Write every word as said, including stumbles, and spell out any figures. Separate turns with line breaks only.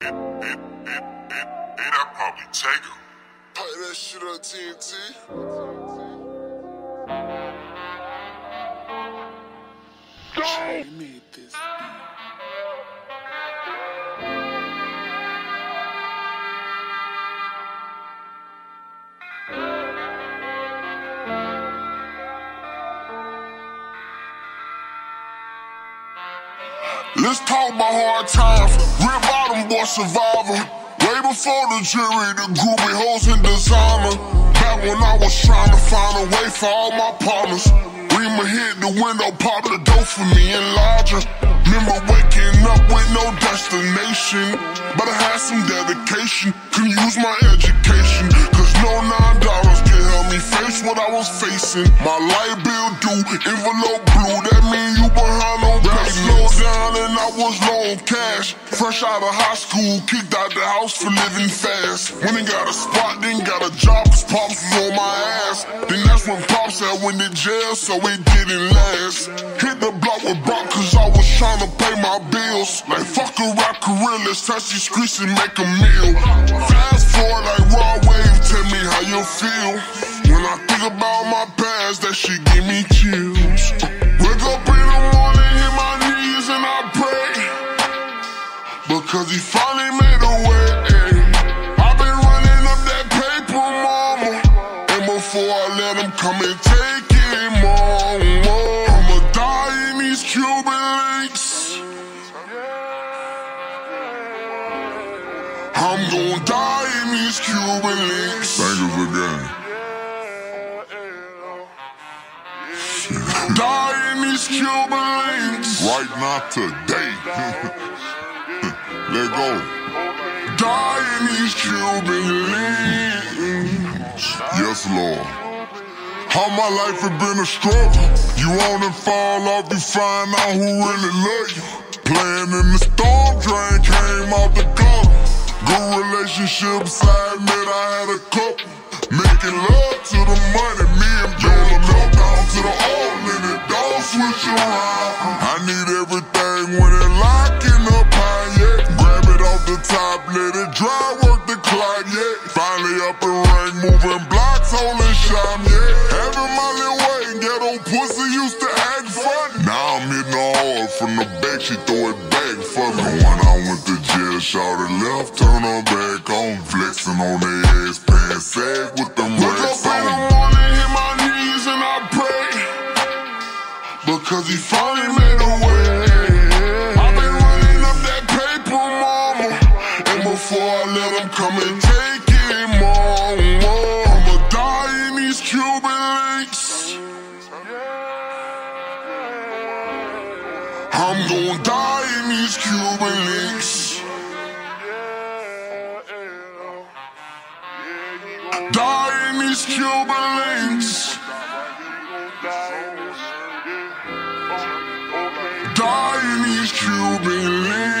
It, it, it, it, it, I probably take her.
Pipe that shit on T N T.
They made this
Let's talk about hard times. Real bottom boy survivor. Way before the jury, the groupie hoes in designer. Back when I was trying to find a way for all my partners. Rima hit the window, pop the door for me and larger. Remember waking up with no destination, but I had some dedication. Couldn't use my education, cause no nine dollars can help me face what I was facing. My light bill due, envelope blue, that mean you behind on pay. Slow down and I was low on cash. Fresh out of high school, kicked out the house for living fast. When he got a spot, then got a job, cause Pops was on my ass. Then that's when Pops had went to jail, so it didn't last. Hit the block with Brock, cause I was trying to pay my bills. Like fuck a rap career, let's touch these streets and make a meal. Fast forward like raw wave, tell me how you feel. When I think about my past, that shit give me chills. Wake up in the morning, hit my knees and I pray, because he finally made a way. I've been running up that paper, mama, and before I let him come and take it, mama, I'ma die in these Cuban links. I'm gon' die in these Cuban links.
Thank you again.
Die in these Cuban links.
Right now, today. Let go.
Die in these Cuban links.
Yes, Lord. How my life has been a struggle. You on and fall off, you find out who really love you. Playing in the storm drain, came out the gutter. Good relationships, I admit I had a couple. Making love to the money, me and Bella melt down to the oil in it. Don't switch around. I need everything when it locking up high, yeah. Grab it off the top, let it dry, work the clock, yeah. Finally up and rank, moving blocks, holding shine, yeah. Having my little way, ghetto pussy used to act funny. Now I'm hitting her hard from the back, she throw it back for me. When I went to jail, shorty left, turn her back on, flexing on the ass, pants sag with them racks on.
Wake up in the morning, hit my knees and I pray, because he finally made a way. I've been running up that paper, mama, and before I let him come and take it, mama, I'ma die in these Cuban links. I'm gon' die in these Cuban links. Die in these Cuban links. Die in these Cuban links.